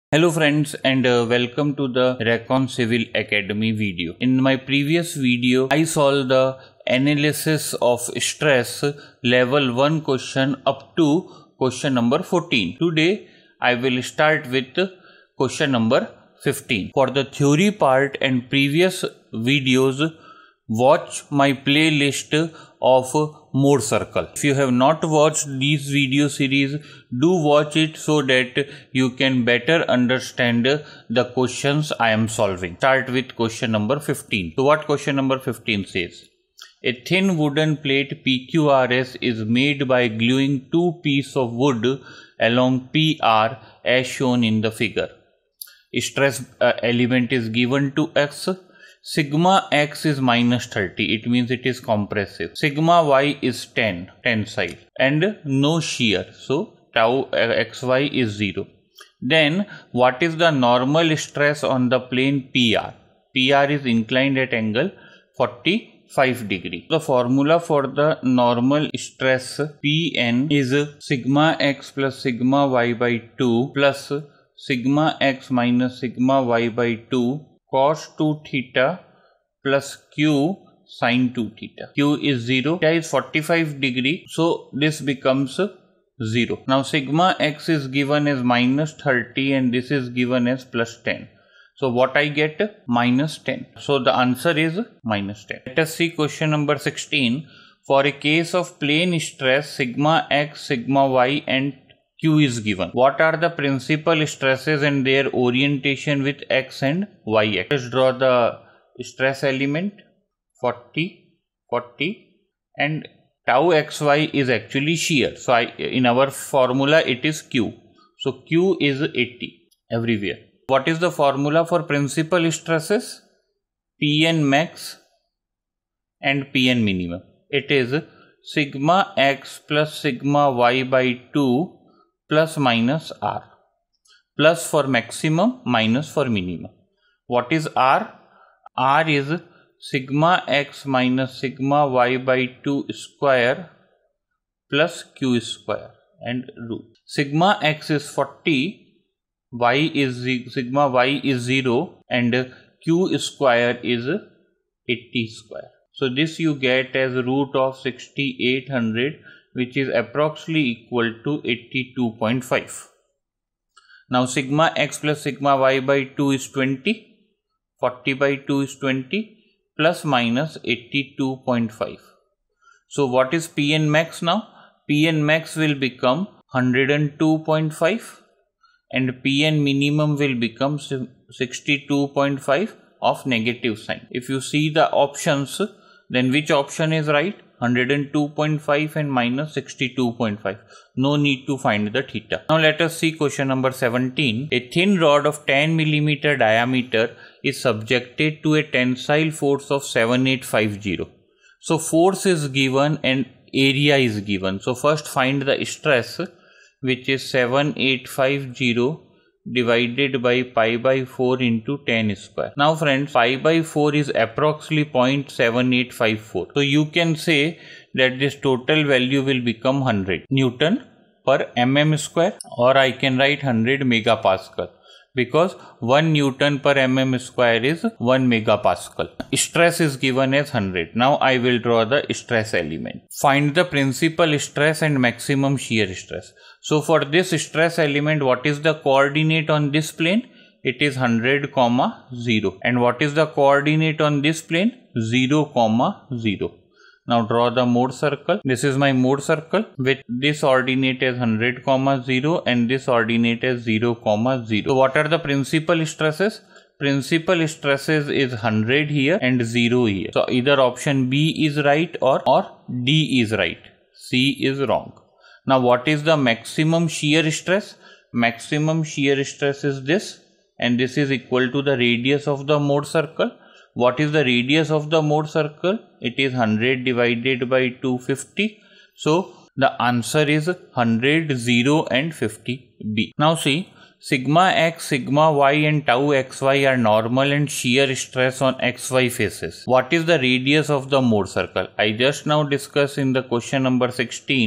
Hello friends and welcome to the Recon Civil Academy video. In my previous video, I solved the analysis of stress level 1 question up to question number 14. Today, I will start with question number 15. For the theory part and previous videos, watch my playlist of Mohr Circle. If you have not watched these video series, do watch it so that you can better understand the questions I am solving. Start with question number 15. So what question number 15 says? A thin wooden plate PQRS is made by gluing two pieces of wood along PR as shown in the figure. Stress element is given to X. Sigma X is minus 30, it means it is compressive. Sigma Y is 10, tensile, and no shear, so tau XY is 0. Then what is the normal stress on the plane PR? PR is inclined at angle 45 degree. The formula for the normal stress Pn is sigma x plus sigma y by 2 plus sigma x minus sigma y by 2 cos 2 theta plus q sin 2 theta. Q is 0, theta is 45 degree, so this becomes 0. Now sigma x is given as minus 30 and this is given as plus 10. So what I get? Minus 10. So the answer is minus 10. Let us see question number 16. For a case of plane stress, sigma x, sigma y and Q is given. What are the principal stresses and their orientation with x and y axis? Let's draw the stress element 40, 40 and tau xy is actually shear. So in our formula it is Q. So Q is 80 everywhere. What is the formula for principal stresses? Pn max and Pn minimum. It is sigma x plus sigma y by 2 plus minus R. Plus for maximum, minus for minimum. What is R? R is sigma x minus sigma y by 2 square plus q square and root. Sigma x is 40, sigma y is 0 and q square is 80 square. So this you get as root of 6800, which is approximately equal to 82.5. Now sigma x plus sigma y by 2 is 20, 40 by 2 is 20 plus minus 82.5. So what is Pn max now? Pn max will become 102.5 and Pn minimum will become 62.5 of negative sign. If you see the options, then which option is right? 102.5 and minus 62.5. No need to find the theta. Now let us see question number 17. A thin rod of 10 mm diameter is subjected to a tensile force of 7850. So force is given and area is given. So first find the stress, which is 7850 divided by pi by 4 into 10 square. Now friends, pi by 4 is approximately 0.7854. So you can say that this total value will become 100 Newton per mm square, or I can write 100 megapascal because 1 Newton per mm square is 1 megapascal. Stress is given as 100. Now I will draw the stress element. Find the principal stress and maximum shear stress. So for this stress element, what is the coordinate on this plane? It is 100, 0. And what is the coordinate on this plane? 0, 0. Now draw the Mohr circle. This is my Mohr circle with this ordinate as 100, 0 and this ordinate as 0, 0. So what are the principal stresses? Principal stresses is 100 here and 0 here. So either option B is right or D is right. C is wrong. Now what is the maximum shear stress? Maximum shear stress is this, and this is equal to the radius of the Mohr circle. What is the radius of the Mohr circle? It is 100 divided by 250. So the answer is 100, 0 and 50 B. Now see, sigma x, sigma y and tau xy are normal and shear stress on xy faces. What is the radius of the Mohr circle? I just now discussed in the question number 16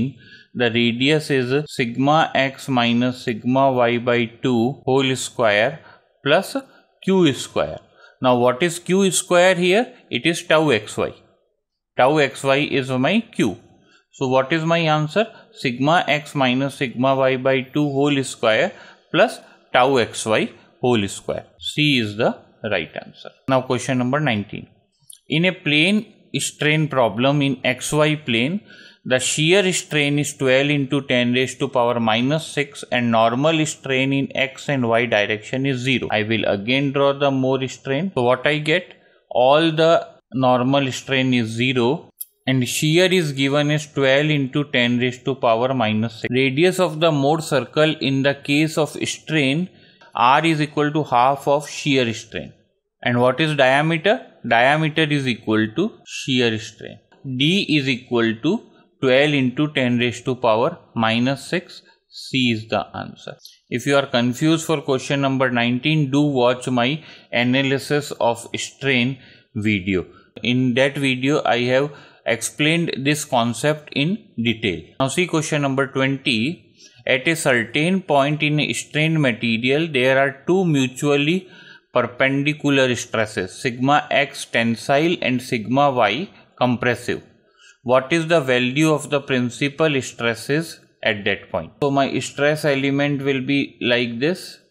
the radius is sigma x minus sigma y by 2 whole square plus q square. Now what is q square here? It is tau xy. Tau xy is my q. So what is my answer? Sigma x minus sigma y by 2 whole square plus tau xy whole square. C is the right answer. Now question number 19. In a plane strain problem in xy plane, the shear strain is 12 into 10 raised to power minus 6 and normal strain in x and y direction is 0. I will again draw the Mohr strain. So what I get? All the normal strain is 0 and shear is given as 12 into 10 raised to power minus 6. Radius of the Mohr circle in the case of strain R is equal to half of shear strain. And what is diameter? Diameter is equal to shear strain. D is equal to 12 into 10 raised to power minus 6. C is the answer. If you are confused for question number 19, do watch my analysis of strain video. In that video, I have explained this concept in detail. Now see question number 20. At a certain point in a strained material, there are two mutually perpendicular stresses, sigma x tensile and sigma y compressive. What is the value of the principal stresses at that point? So my stress element will be like this,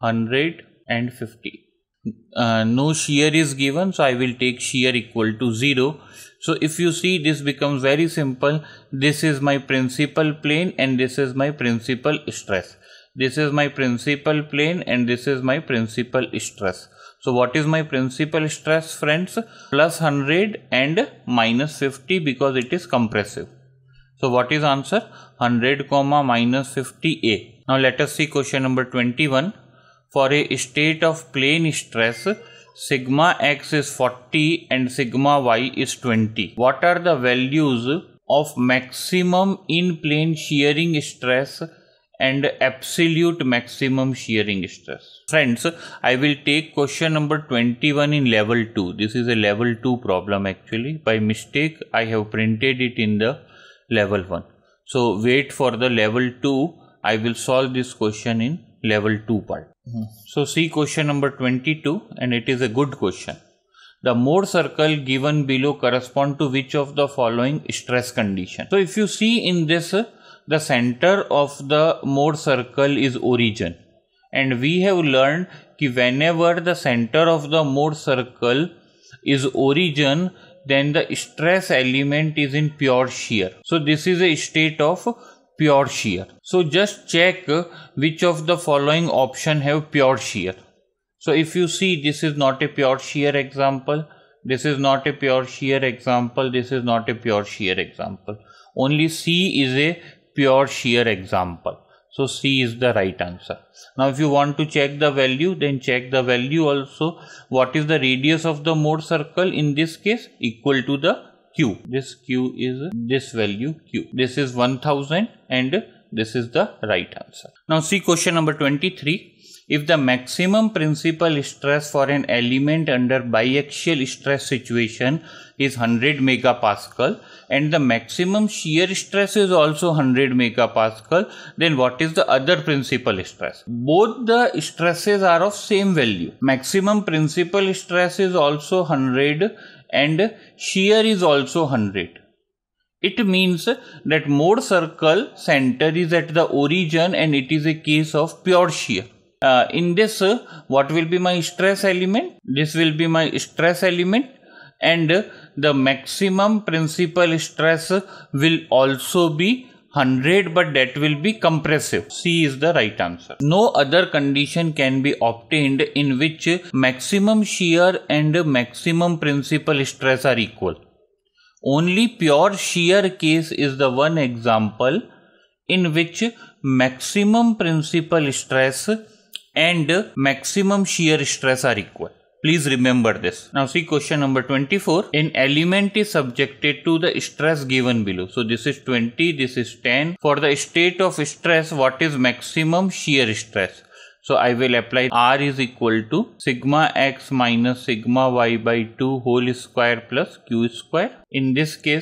150. No shear is given, so I will take shear equal to 0. So if you see, this becomes very simple. This is my principal plane and this is my principal stress. This is my principal plane and this is my principal stress. So what is my principal stress, friends? Plus 100 and minus 50 because it is compressive. So what is answer? 100 comma minus 50A. Now let us see question number 21. For a state of plane stress, sigma x is 40 and sigma y is 20. What are the values of maximum in plane shearing stress and absolute maximum shearing stress? Friends, I will take question number 21 in level 2. This is a level 2 problem actually. By mistake, I have printed it in the level 1. So wait for the level 2. I will solve this question in level 2 part. So see question number 22 and it is a good question. The Mohr circle given below correspond to which of the following stress condition? So if you see in this, the center of the Mohr circle is origin, and we have learned that whenever the center of the Mohr circle is origin, then the stress element is in pure shear. So this is a state of pure shear. So just check which of the following option have pure shear. So if you see, this is not a pure shear example, this is not a pure shear example, this is not a pure shear example. Only C is a pure shear example. So C is the right answer. Now if you want to check the value, then check the value also. What is the radius of the Mohr circle in this case? Equal to the Q. This Q is this value Q. This is 1000 and this is the right answer. Now see question number 23. If the maximum principal stress for an element under biaxial stress situation is 100 megapascal and the maximum shear stress is also 100 megapascal, then what is the other principal stress? Both the stresses are of same value. Maximum principal stress is also 100 and shear is also 100. It means that Mohr circle center is at the origin and it is a case of pure shear. In this, what will be my stress element? This will be my stress element, and the maximum principal stress will also be 100, but that will be compressive. C is the right answer. No other condition can be obtained in which maximum shear and maximum principal stress are equal. Only pure shear case is the one example in which maximum principal stress and maximum shear stress are equal. Please remember this. Now see question number 24. An element is subjected to the stress given below. So this is 20, this is 10. For the state of stress, what is maximum shear stress? So I will apply R is equal to sigma x minus sigma y by 2 whole square plus q square. In this case,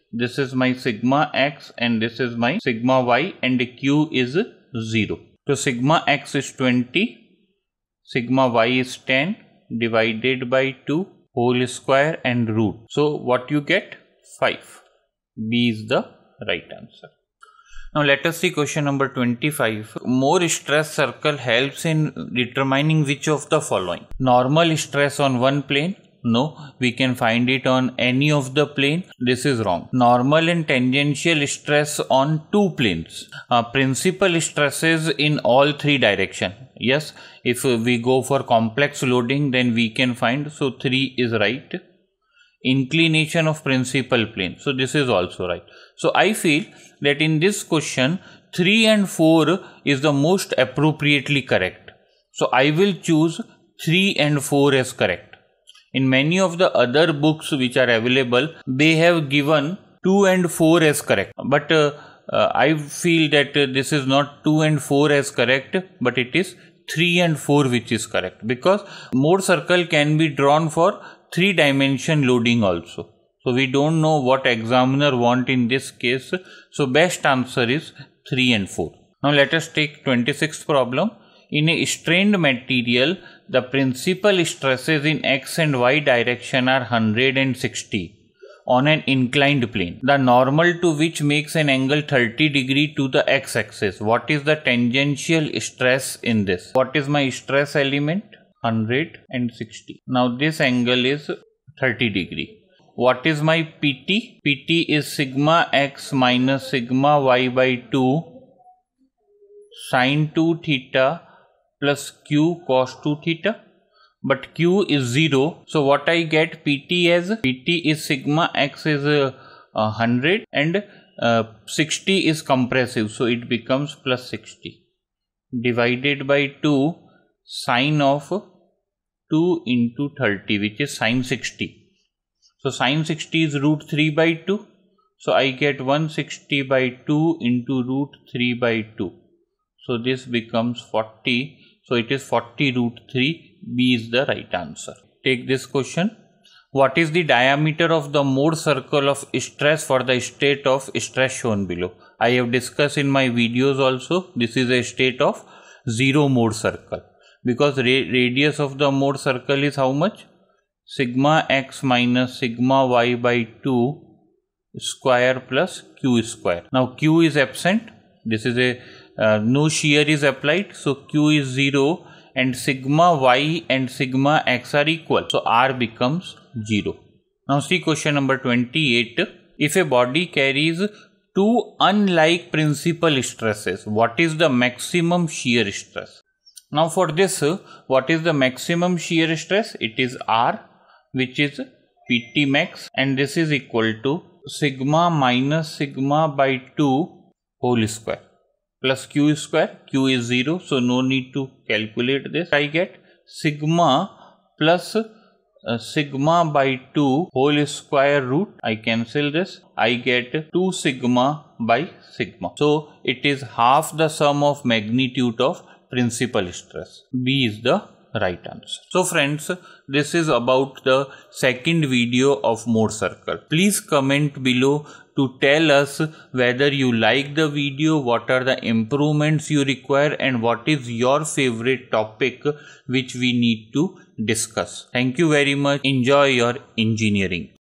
this is my sigma x and this is my sigma y, and q is 0. So sigma x is 20, sigma y is 10 divided by 2 whole square and root. So what you get? 5. B is the right answer. Now let us see question number 25. Mohr stress circle helps in determining which of the following. Normal stress on one plane? No, we can find it on any of the plane. This is wrong. Normal and tangential stress on two planes. Principal stresses in all three directions. Yes, if we go for complex loading, then we can find. So 3 is right. Inclination of principal plane. So this is also right. So I feel that in this question 3 and 4 is the most appropriately correct. So I will choose 3 and 4 as correct. In many of the other books which are available, they have given 2 and 4 as correct. But I feel that this is not 2 and 4 as correct, but it is 3 and 4 which is correct, because Mohr circle can be drawn for 3-dimension loading also. So we don't know what examiner want in this case. So best answer is 3 and 4. Now let us take 26th problem. In a strained material, the principal stresses in x and y direction are 160 on an inclined plane, the normal to which makes an angle 30 degree to the x-axis. What is the tangential stress in this? What is my stress element? 160. Now this angle is 30 degree. What is my PT? PT is sigma x minus sigma y by 2 sine 2 theta plus q cos 2 theta. But q is 0. So what I get PT as? PT is sigma x is 100 and 60 is compressive. So it becomes plus 60 divided by 2 sine of 2 into 30, which is sine 60. So sine 60 is root 3 by 2. So I get 160 by 2 into root 3 by 2. So this becomes 40. So it is 40 root 3. B is the right answer. Take this question. What is the diameter of the Mohr circle of stress for the state of stress shown below? I have discussed in my videos also. This is a state of 0 Mohr circle. Because radius of the Mohr circle is how much? Sigma x minus sigma y by 2 square plus q square. Now q is absent. This is a no shear is applied. So q is 0 and sigma y and sigma x are equal. So r becomes 0. Now see question number 28. If a body carries two unlike principal stresses, what is the maximum shear stress? Now for this, what is the maximum shear stress? It is R, which is PT max, and this is equal to sigma minus sigma by 2 whole square plus q square. Q is 0, so no need to calculate this. I get sigma plus sigma by 2 whole square root. I cancel this. I get 2 sigma by sigma. So it is half the sum of magnitude of principal stress. B is the right answer. So friends, this is about the second video of Mohr circle. Please comment below to tell us whether you like the video, what are the improvements you require, and what is your favorite topic which we need to discuss. Thank you very much. Enjoy your engineering.